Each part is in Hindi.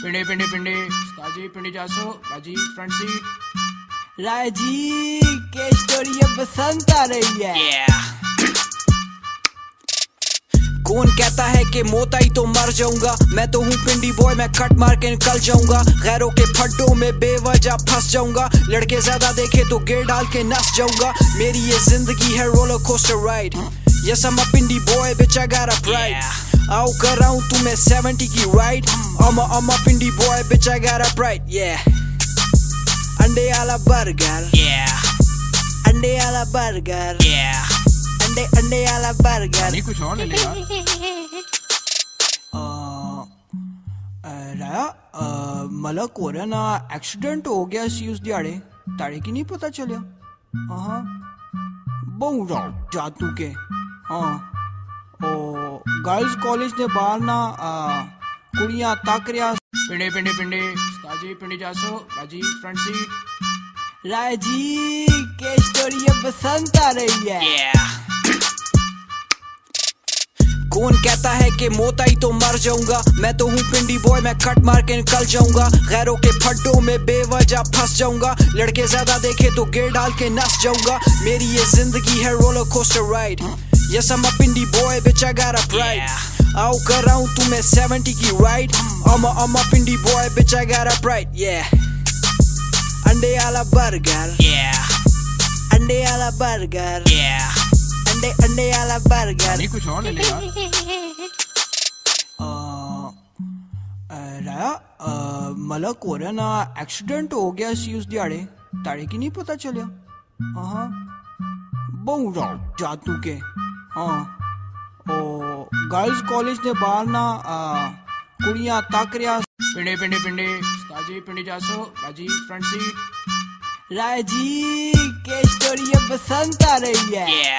पिंडे पिंडे पिंडे ताजी पिंडी जासो बाजी फ्रंट सीट। राय जी के स्टोरी बसंत आ रही है। कौन कहता है कि मौत आई तो मर जाऊंगा, मैं तो हूँ पिंडी बॉय, मैं कट मार के निकल जाऊंगा। गैरों के फड्डों में बेवजह फंस जाऊंगा, लड़के ज्यादा देखे तो गिर डाल के नस जाऊंगा। मेरी ये जिंदगी है roller coaster ride. Yes, I'm a Pindi boy, bitch, I got a pride. आओ कराऊं तुम्हें 70 की ride. I'm a Pindi boy, bitch, I got a pride. Yeah. अंडे वाला बर्गर। Yeah. अंडे वाला बर्गर। Yeah. अंडे वाला बर्गर। नहीं कुछ और ले ले यार। राया मलक हो रहा ना, एक्सीडेंट हो गया सी उस दिहाड़े, ताड़े की नहीं पता चलिया। हाँ बहु जातू के। हाँ ओ गर्ल्स कॉलेज ने बाहर ना कुड़ियां तक रहा। पिंडे पिंडे पिंडे ताजी पिंडी जासो बाजी फ्रंट सीट। राय जी के स्टोरी बसंत आ रही है। कौन कहता है कि मौत आई तो मर जाऊंगा, मैं तो हूँ पिंडी बॉय, मैं कट मार के निकल जाऊंगा। गैरों के फड्डों में बेवजह फंस जाऊंगा, लड़के ज्यादा देखे तो गिर डाल के नस जाऊंगा। मेरी ये जिंदगी है roller coaster ride. Yes, I'm a Pindi boy, bitch, I got a pride. आओ कराऊं तुम्हें 70 की ride. I'm a Pindi boy, bitch, I got a pride. Yeah. अंडे वाला बर्गर। Yeah. अंडे वाला बर्गर। Yeah. अंडे वाला बर्गर। नहीं कुछ और ले ले यार। राया मलक हो रहा ना, एक्सीडेंट हो गया सी उस दिहाड़े, ताड़े की नहीं पता चलिया। हाँ बहु जातू के। हाँ ओ गर्ल्स कॉलेज ने बाहर ना कुड़ियां तक रहा। पिंडे पिंडे पिंडे ताजी पिंडी जासो बाजी फ्रंट सीट। राय जी के स्टोरी बसंत आ रही है।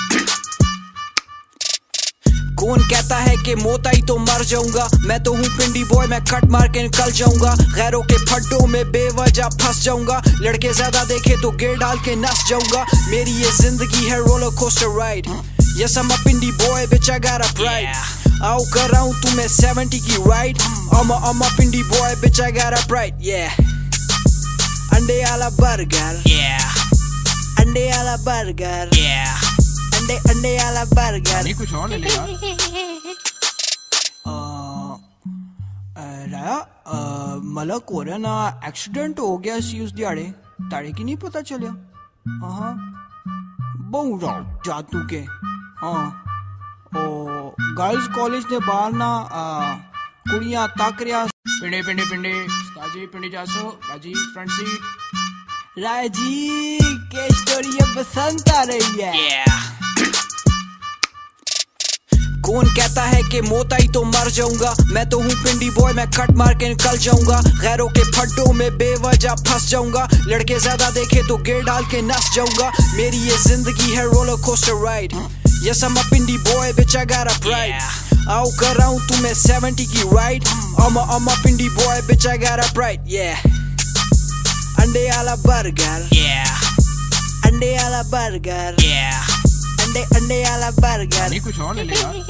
कौन कहता है कि मौत आई तो मर जाऊंगा, मैं तो हूँ पिंडी बॉय, मैं कट मार के निकल जाऊंगा। गैरों के फड्डों में बेवजह फंस जाऊंगा, लड़के ज्यादा देखे तो गिर डाल के नस जाऊंगा। मेरी ये जिंदगी है roller coaster ride. Yes, I'm a Pindi boy, bitch, I got a pride. आओ कराऊं तुम्हें 70 की ride. I'm a Pindi boy, bitch, I got a pride. Yeah. अंडे वाला बर्गर। Yeah. अंडे वाला बर्गर। Yeah. अंडे वाला बर्गर। नहीं कुछ और ले ले यार। राया मलक हो रहा ना, एक्सीडेंट हो गया सी उस दिहाड़े, ताड़े की नहीं पता चलिया। हाँ बहु जातू के। हाँ ओ गर्ल्स कॉलेज ने बाहर ना कुड़ियां तक रहा। पिंडे पिंडे पिंडे ताजी पिंडी जासो बाजी फ्रंट सीट। राय जी के स्टोरी बसंत आ रही है। कौन कहता है कि मौत आई तो मर जाऊंगा, मैं तो हूँ पिंडी बॉय, मैं कट मार के निकल जाऊंगा। गैरों के फड्डों में बेवजह फंस जाऊंगा, लड़के ज्यादा देखे तो गिर डाल के नस जाऊंगा। मेरी ये जिंदगी है roller coaster ride. Yes, I'm a Pindi boy, bitch, I got a pride. आओ कराऊं तुम्हें 70 की ride. I'm a Pindi boy, bitch, I got a pride. Yeah. अंडे वाला बर्गर। Yeah. अंडे वाला बर्गर। Yeah. अंडे वाला बर्गर। नहीं कुछ और ले ले यार।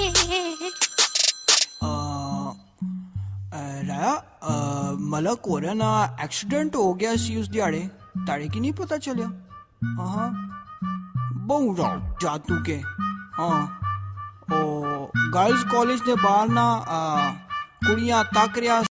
राया मलक हो रहा ना, एक्सीडेंट हो गया सी उस दिहाड़े, ताड़े की नहीं पता चलिया। हाँ बहु जातू के। हाँ ओ गर्ल्स कॉलेज ने बाहर ना कुड़ियां तक रहा।